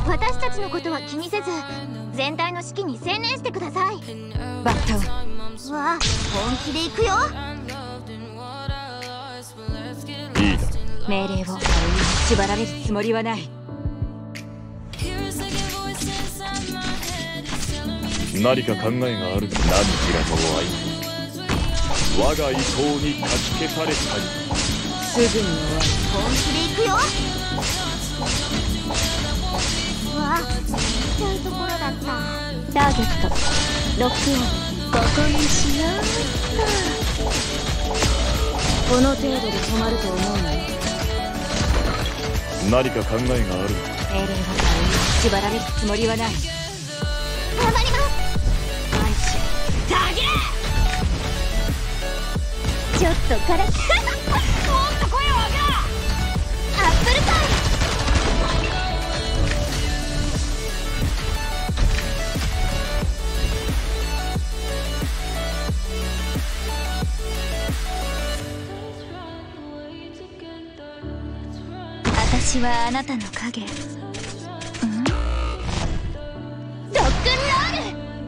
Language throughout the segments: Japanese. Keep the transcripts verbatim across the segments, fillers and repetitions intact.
私たちのことは気にせず全体の指揮に専念してください。 バッタウわあ、本気で行くよ。 いいだ。 命令を縛られるつもりはない。 何か考えがあるの。何ちらとも相手我が意向にかき消されたり。 すぐに終わる。 本気で行くよ。わあ、ちっちゃいところだった。 ターゲットロックオン。ここにしようっと。この程度で止まると思うの。 何か考えがあるの。 命令は縛られるつもりはない。 頑張ります。ちょっとからもっと声を上げろ。アップルパイ。 私はあなたの影。ん？ ロックンロー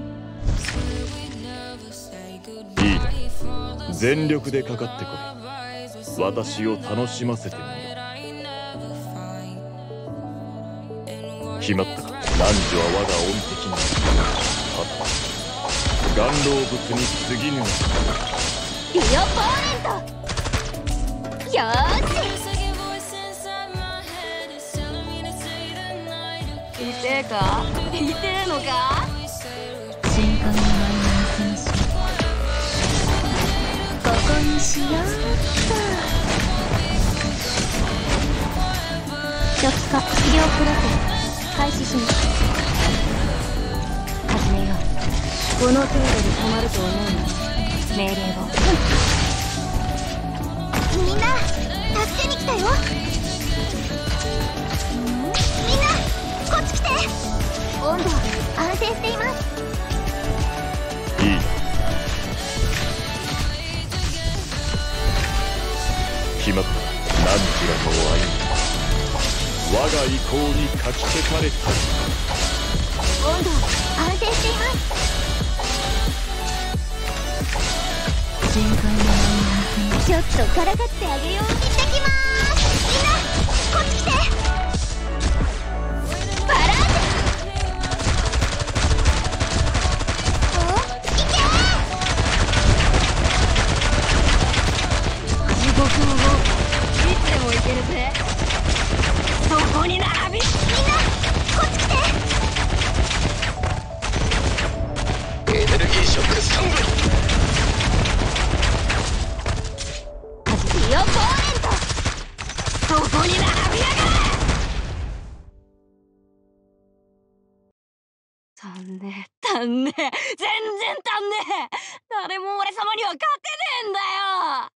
ル。 いいだ。全力でかかってこい。私を楽しませてみろ。決まったか。汝は我が恩敵に。はた顔老物に過ぎぬ。 リオポーレント。よーし。 痛えか？痛えのか？ 瞬間のマイナー選手。ここにしようっと。初期化治療プロセス開始します。 始めよう。この程度で止まると思うの。命令を。 みんな助けに来たよ。みんなこっち来て。温度安定しています。 いいだ。決まった。何ちらとも歩む。我が意向にかき消されたり。 温度安定しています。 深海のマイナーちょっとからかってあげよう。行ってきまーす。みんなこっち来て。バラージュ。お、行けー。 地獄の門。いつでも行けるぜ。そこに並び。 みんなこっち来て。 エネルギーショックスタンバイ。 リオポーレント。 そこに並びやがれ。足んねえ足んねえ全然足んねえ。誰も俺様には勝てねえんだよ。